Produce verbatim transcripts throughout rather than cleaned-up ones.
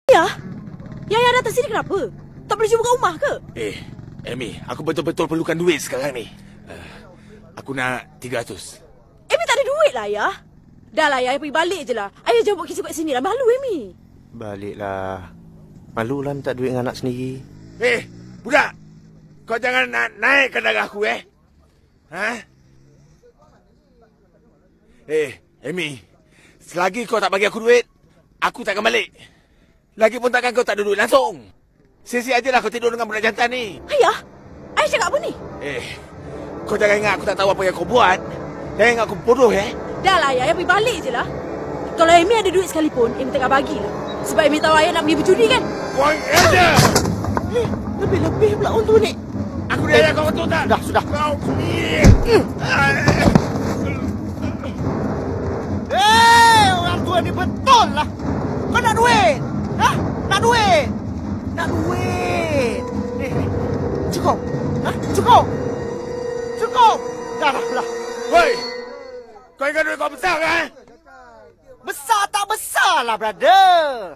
Ya? Yaya datang sini kenapa? Tak boleh jumpa kat rumah ke? Eh, Amy, aku betul-betul perlukan duit sekarang ni. Uh, aku nak tiga ratus. Amy tak ada duit lah, Ayah. Dah lah, Ayah pergi balik je lah. Ayah jangan buat kisah kat sini lah. Malu, Amy. Baliklah. Malu lah minta duit dengan anak sendiri. Eh, budak. Kau jangan na- naikkan darah aku, eh. Ha? Eh, Amy. Selagi kau tak bagi aku duit, aku tak akan balik. Lagipun takkan kau tak ada duit langsung. Sia-sia ajalah kau tidur dengan budak jantan ni. Ayah? Ayah cakap apa ni? Eh, kau jangan ingat aku tak tahu apa yang kau buat. Jangan ingat aku bodoh, eh. Dah lah, Ayah. Ayah pergi balik je lah. Kalau Amy ada duit sekalipun, Amy tak akan bagilah. Sebab Amy tahu Ayah nak pergi berjudi kan? Kau aja! Eh, lebih-lebih pula untuk ni. Aku dia ayah kau betul tak? Sudah, sudah. Kau Eh, orang tua ni betul lah. Kau nak duit? Hah? Nak duit? Nak duit? Eh, eh. Cukup? Hah? Cukup? Cukup? Dah lah, dah. Hoi! Kau ingat duit kau besar kan? Besar tak besar lah, brother.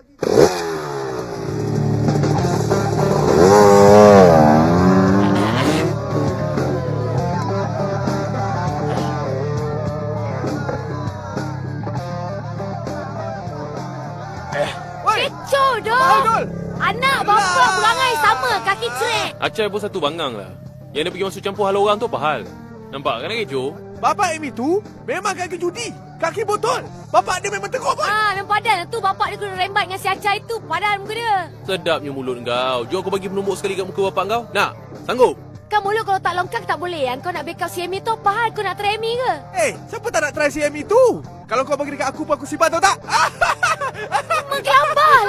Kecoh dah. Anak bapa perangai sama, kaki cerek. Acai pun satu bangang lah. Yang dia pergi masuk campur hal orang tu apa hal? Nampak kan kecoh? Bapak Amy tu memang kaki judi. Kaki botol. Bapak dia memang teruk pun. Ah, memang padan tu bapak dia kena rembat dengan si Acai tu. Padan muka dia. Sedapnya mulut kau. Jom aku bagi penumbuk sekali kat muka bapak kau. Nak? Sanggup? Kan mulut kalau tak longkang tak boleh. Yang kau nak backup si Amy tu apa hal? Kau nak try Amy ke? Eh, siapa tak nak try si Amy tu? Kalau kau bagi dekat aku pun aku simpan tahu tak? Menggelambah